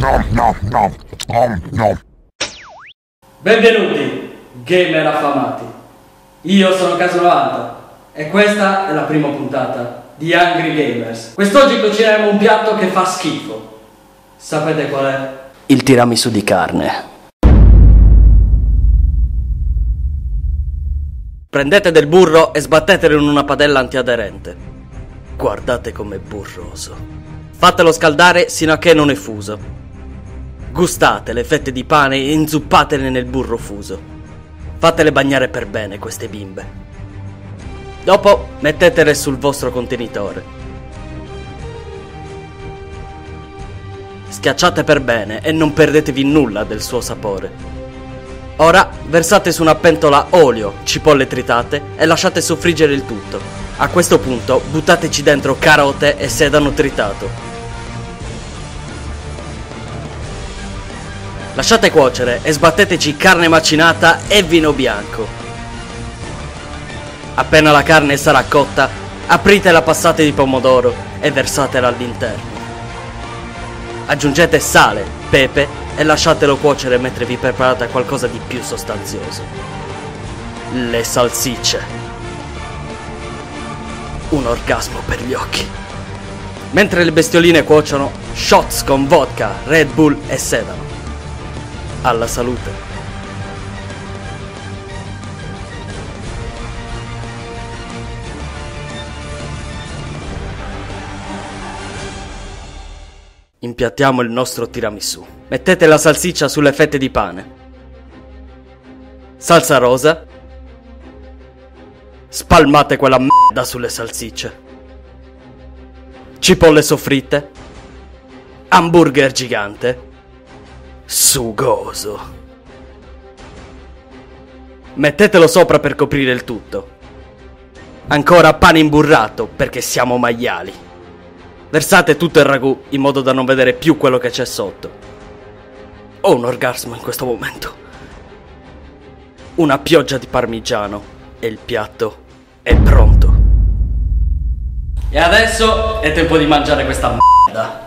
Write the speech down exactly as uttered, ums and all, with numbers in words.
Benvenuti, gamer affamati. Io sono Caso novanta e questa è la prima puntata di Hungry Gamers. Quest'oggi cucineremo un piatto che fa schifo. Sapete qual è? Il tiramisù di carne. Prendete del burro e sbattetelo in una padella antiaderente. Guardate com'è burroso. Fatelo scaldare sino a che non è fuso. Gustate le fette di pane e inzuppatele nel burro fuso. Fatele bagnare per bene queste bimbe. Dopo mettetele sul vostro contenitore. Schiacciate per bene e non perdetevi nulla del suo sapore. Ora versate su una pentola olio, cipolle tritate e lasciate soffriggere il tutto. A questo punto buttateci dentro carote e sedano tritato. Lasciate cuocere e sbatteteci carne macinata e vino bianco. Appena la carne sarà cotta, aprite la passata di pomodoro e versatela all'interno. Aggiungete sale, pepe e lasciatelo cuocere mentre vi preparate qualcosa di più sostanzioso. Le salsicce. Un orgasmo per gli occhi. Mentre le bestioline cuociono, shots con vodka, Red Bull e sedano. Alla salute. Impiattiamo il nostro tiramisù. Mettete la salsiccia sulle fette di pane. Salsa rosa. Spalmate quella merda sulle salsicce. Cipolle soffritte. Hamburger gigante. Sugoso. Mettetelo sopra per coprire il tutto. Ancora pane imburrato perché siamo maiali. Versate tutto il ragù in modo da non vedere più quello che c'è sotto. Ho un orgasmo in questo momento. Una pioggia di parmigiano e il piatto è pronto. E adesso è tempo di mangiare questa merda.